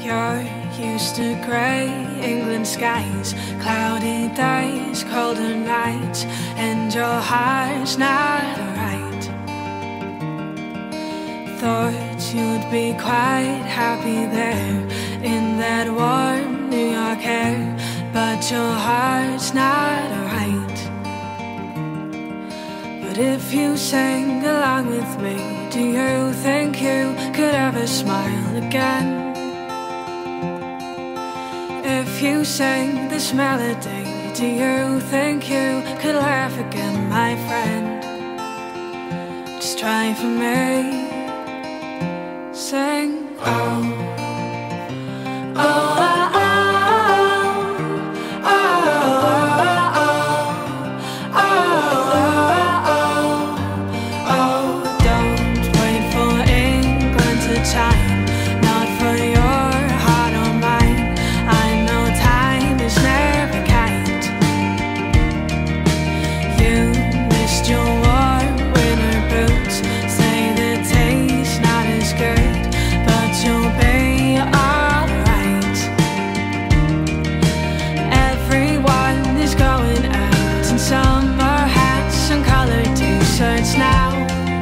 You're used to grey England skies, cloudy days, colder nights, and your heart's not right. Thought you'd be quite happy there in that warm New York air, but your heart's not right. But if you sang along with me, do you think you could ever smile again? If you sang this melody, do you think you could laugh again, my friend? Just try for me. Sing, oh, oh, oh, oh, oh, oh, oh, oh. Don't wait for England to chime, not for your heart or mine. I know time is never kind. You missed your warm winter boots, say the taste not as good, but you'll be alright. Everyone is going out in summer hats and colored t-shirts now.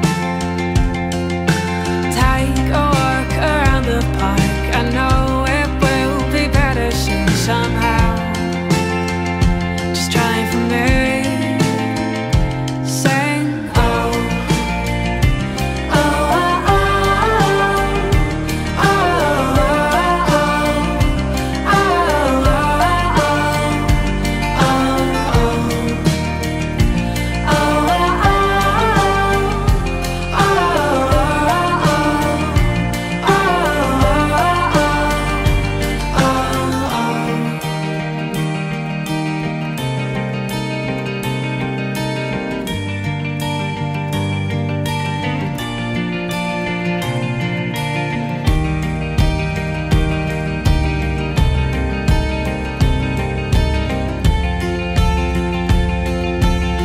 Take a walk around the park, I know it will be better soon somehow. Just try for me. Sing, oh, oh, oh, oh, oh, oh,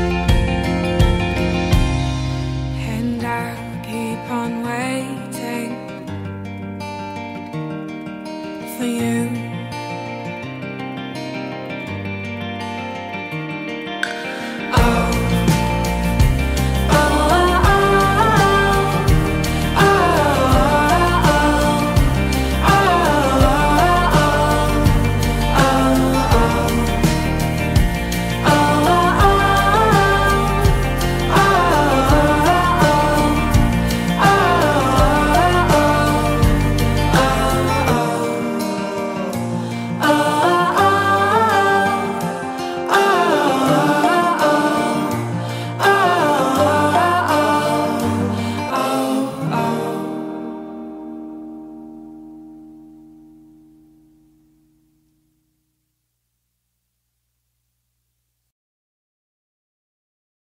and I'll keep on waiting